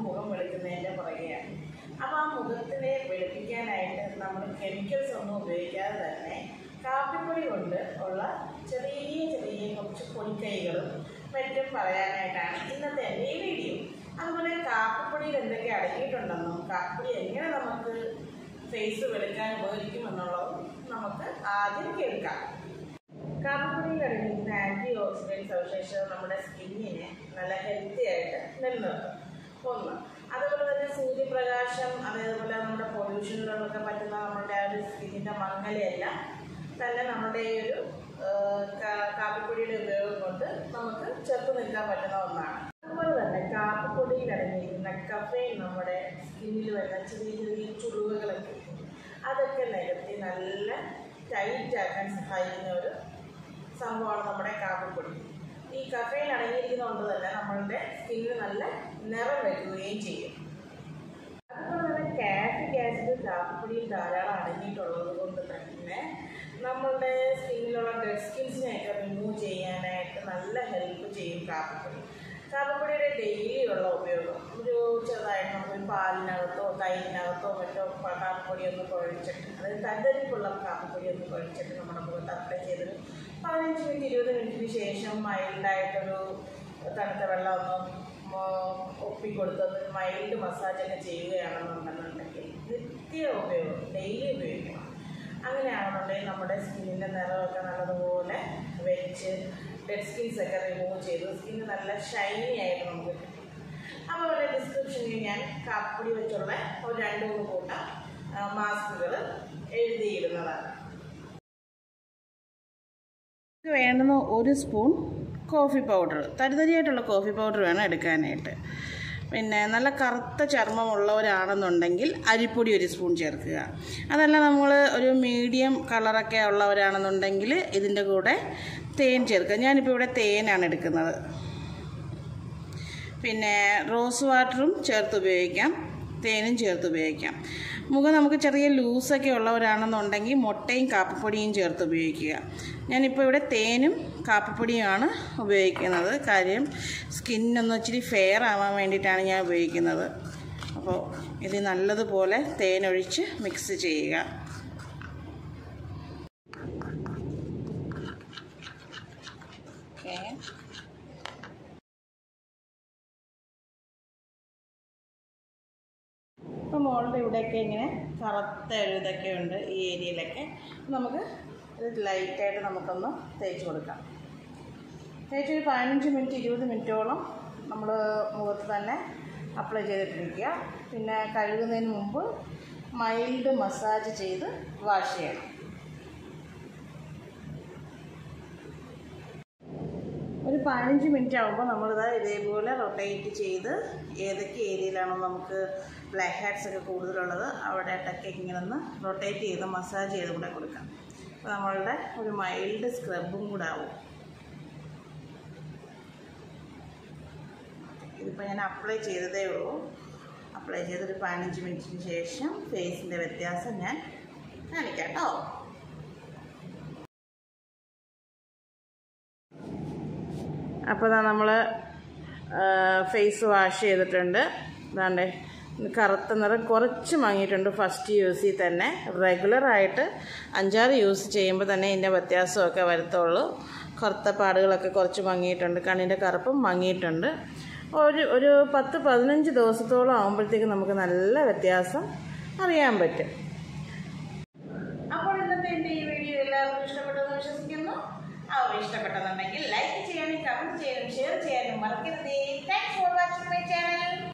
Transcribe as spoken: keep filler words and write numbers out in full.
മുഖം വെളുക്കുന്നതിൻ്റെ പുറകെയാണ്. അപ്പോൾ ആ മുഖത്തിനെ വെളുപ്പിക്കാനായിട്ട് നമ്മൾ കെമിക്കൽസ് ഒന്നും ഉപയോഗിക്കാതെ തന്നെ കാപ്പിപ്പൊടി കൊണ്ട് ഉള്ള ചെറിയ ചെറിയ കുറച്ച് പൊടിക്കൈകളും മറ്റും പറയാനായിട്ടാണ് ഇന്നത്തെ എൻ്റെ ഈ വീഡിയോ. അതുപോലെ കാപ്പിപ്പൊടിയിൽ എന്തൊക്കെ അടങ്ങിയിട്ടുണ്ടെന്നും കാപ്പിപ്പൊടി എങ്ങനെ നമുക്ക് ഫേസ് വെളുക്കാൻ ഉപകരിക്കുമെന്നുള്ളതും നമുക്ക് ആദ്യം കേൾക്കാം. കാപ്പിപ്പൊടിയിൽ അടങ്ങിയിരിക്കുന്ന ആൻറ്റി ഓക്സിഡൻറ്റ് സവിശേഷത നമ്മുടെ സ്കിന്നിനെ നല്ല ഹെൽത്തി ആയിട്ട് നിലനിർത്തും. ഒന്ന്, അതുപോലെ തന്നെ സൂര്യപ്രകാശം, അതേപോലെ നമ്മുടെ പൊല്യൂഷനിലൊക്കെ പറ്റുന്ന നമ്മുടെ ആ ഒരു സ്കിന്നിൻ്റെ മങ്ങലയെല്ലാം തന്നെ നമ്മുടെ ഈ ഒരു കാപ്പിപ്പൊടിയുടെ ഉപയോഗം കൊണ്ട് നമുക്ക് ചെറുത്ത് നിൽക്കാൻ പറ്റുന്ന ഒന്നാണ്. അതുപോലെ തന്നെ കാപ്പിപ്പൊടിയിൽ അടങ്ങിയിരിക്കുന്ന കഫെയിൻ നമ്മുടെ സ്കിന്നിൽ വരുന്ന ചെറിയ ചെറിയ ചുളിവുകളൊക്കെ അതൊക്കെ നികത്തി നല്ല ടൈറ്റ് ആക്കാൻ സഹായിക്കുന്ന ഒരു സംഭവമാണ് നമ്മുടെ കാപ്പിപ്പൊടി. ഈ കഫെയിൻ അടങ്ങിയിരിക്കുന്നതുകൊണ്ട് തന്നെ നമ്മളുടെ സ്കിന്നിന് നല്ല നിറം വയ്ക്കുകയും ചെയ്യും. അതുപോലെ തന്നെ കാഫിക് ആസിഡ് കാപ്പിപ്പൊടിയിൽ ധാരാളം അടങ്ങിയിട്ടുള്ളത് കൊണ്ട് തന്നെ നമ്മളുടെ സ്കിന്നിലുള്ള ഡെഡ് സ്കിൻസിനെയൊക്കെ റിമൂവ് ചെയ്യാനായിട്ട് നല്ല ഹെൽപ്പ് ചെയ്യും കാപ്പിപ്പൊടി. കാപ്പിപ്പൊടിയുടെ ഡെയിലി ഉള്ള ഉപയോഗം ഒരു ചെറുതായിട്ട് നമുക്കൊരു പാലിനകത്തോ തൈരിനകത്തോ മറ്റോ കാപ്പിപ്പൊടി ഒന്ന് കുഴച്ചിട്ട്, അതായത് തരിതരിപ്പുള്ള കാപ്പിപ്പൊടി ഒന്ന് കുഴച്ചിട്ട് നമ്മുടെ മുഖത്ത് അപ്ലൈ ചെയ്തൊരു പതിനഞ്ച് മിനിറ്റ് ഇരുപത് മിനിറ്റിന് ശേഷം മൈൽഡായിട്ടൊരു തണുത്ത വെള്ളം ഒന്ന് ഒപ്പിക്കൊടുത്തത് മൈൽഡ് മസാജൊക്കെ ചെയ്യുകയാണെന്നുണ്ടെന്നുണ്ടെങ്കിൽ നിത്യ ഉപയോഗം ഡെയിലി ഉപയോഗിക്കണം. അങ്ങനെയാണെന്നുണ്ടെങ്കിൽ നമ്മുടെ സ്കിന്നിൻ്റെ നിറമൊക്കെ നല്ലതുപോലെ വെച്ച് ഡെഡ് സ്കിൻസൊക്കെ റിമൂവ് ചെയ്ത് സ്കിന്ന് നല്ല ഷൈനി ആയിട്ട് നമുക്ക് കിട്ടും. അതുപോലെ ഡിസ്ക്രിപ്ഷനിൽ ഞാൻ കാപ്പിപ്പൊടി വെച്ചുള്ള ഒരു രണ്ട് മൂന്ന് കൂട്ടം മാസ്കുകൾ എഴുതിയിടുന്നതാണ്. വേണ്ടുന്ന ഒരു സ്പൂൺ കോഫി പൗഡർ, തരിതരിയായിട്ടുള്ള കോഫി പൗഡർ വേണം എടുക്കാനായിട്ട്. പിന്നെ നല്ല കറുത്ത ചർമ്മമുള്ളവരാണെന്നുണ്ടെങ്കിൽ അരിപ്പൊടി ഒരു സ്പൂൺ ചേർക്കുക. അതല്ല നമ്മൾ ഒരു മീഡിയം കളറൊക്കെ ഉള്ളവരാണെന്നുണ്ടെങ്കിൽ ഇതിൻ്റെ കൂടെ തേൻ ചേർക്കുക. ഞാനിപ്പോൾ ഇവിടെ തേനാണ് എടുക്കുന്നത്. പിന്നെ റോസ് വാട്ടറും ചേർത്ത് ഉപയോഗിക്കാം, തേനും ചേർത്ത് ഉപയോഗിക്കാം. മുഖം നമുക്ക് ചെറിയ ലൂസൊക്കെ ഉള്ളവരാണെന്നുണ്ടെങ്കിൽ മുട്ടയും കാപ്പിപ്പൊടിയും ചേർത്ത് ഉപയോഗിക്കുക. ഞാനിപ്പോൾ ഇവിടെ തേനും കാപ്പിപ്പൊടിയുമാണ് ഉപയോഗിക്കുന്നത്. കാര്യം സ്കിന്നൊന്ന് ഇച്ചിരി ഫെയർ ആവാൻ വേണ്ടിയിട്ടാണ് ഞാൻ ഉപയോഗിക്കുന്നത്. അപ്പോൾ ഇത് നല്ലതുപോലെ തേനൊഴിച്ച് മിക്സ് ചെയ്യുക. ഓക്കെ, ഇപ്പോൾ മോളുടെ ഇവിടെയൊക്കെ ഇങ്ങനെ കറുത്ത ഒരു ഇതൊക്കെ ഉണ്ട് ഈ ഏരിയയിലൊക്കെ. നമുക്ക് ഇത് ലൈറ്റായിട്ട് നമുക്കൊന്ന് തേച്ച് കൊടുക്കാം. തേച്ച് ഒരു പതിനഞ്ച് മിനിറ്റ് ഇരുപത് മിനിറ്റോളം നമ്മൾ മുഖത്ത് തന്നെ അപ്ലൈ ചെയ്തിട്ടിരിക്കുക. പിന്നെ കഴുകുന്നതിന് മുമ്പ് മൈൽഡ് മസാജ് ചെയ്ത് വാഷ് ചെയ്യണം. ഒരു പതിനഞ്ച് മിനിറ്റ് ആകുമ്പോൾ നമ്മളിത് ഇതേപോലെ റൊട്ടേറ്റ് ചെയ്ത് ഏതൊക്കെ ഏരിയയിലാണോ നമുക്ക് ബ്ലാക്ക് ഹാഡ്സ് ഒക്കെ കൂടുതലുള്ളത് അവിടെയായിട്ടൊക്കെ ഇങ്ങനെ ഒന്ന് റൊട്ടേറ്റ് ചെയ്ത് മസാജ് ചെയ്ത് കൂടെ കൊടുക്കാം. അപ്പോൾ നമ്മളുടെ ഒരു മൈൽഡ് സ്ക്രബും കൂടെ ആവും. ഇതിപ്പോൾ ഞാൻ അപ്ലൈ ചെയ്തതേ ഉള്ളൂ. അപ്ലൈ ചെയ്തൊരു പതിനഞ്ച് മിനിറ്റിന് ശേഷം ഫേസിൻ്റെ വ്യത്യാസം ഞാൻ കാണിക്കാം കേട്ടോ. അപ്പോൾ ഇതാ നമ്മൾ ഫേസ് വാഷ് ചെയ്തിട്ടുണ്ട്. ഇതാണ്ടേ കറുത്ത നിറം കുറച്ച് വാങ്ങിയിട്ടുണ്ട് ഫസ്റ്റ് യൂസിൽ തന്നെ. റെഗുലറായിട്ട് അഞ്ചാറ് യൂസ് ചെയ്യുമ്പോൾ തന്നെ ഇതിൻ്റെ വ്യത്യാസമൊക്കെ വരത്തുള്ളൂ. കറുത്ത പാടുകളൊക്കെ കുറച്ച് മങ്ങിയിട്ടുണ്ട്, കണ്ണിൻ്റെ കറുപ്പും മങ്ങിയിട്ടുണ്ട്. ഒരു ഒരു പത്ത് പതിനഞ്ച് ദിവസത്തോളം ആകുമ്പോഴത്തേക്ക് നമുക്ക് നല്ല വ്യത്യാസം അറിയാൻ പറ്റും. അപ്പോൾ ഇന്നത്തെ എൻ്റെ ഈ വീഡിയോ എല്ലാവർക്കും ഇഷ്ടപ്പെട്ടെന്ന് വിശ്വസിക്കുന്നു. അവർ ഇഷ്ടപ്പെട്ടെന്നുണ്ടെങ്കിൽ ലൈക്ക് ചെയ്യാനും കമൻറ്റ് ചെയ്യാനും ഷെയർ ചെയ്യാനും മറക്കരുതേ. Thanks for watching my channel.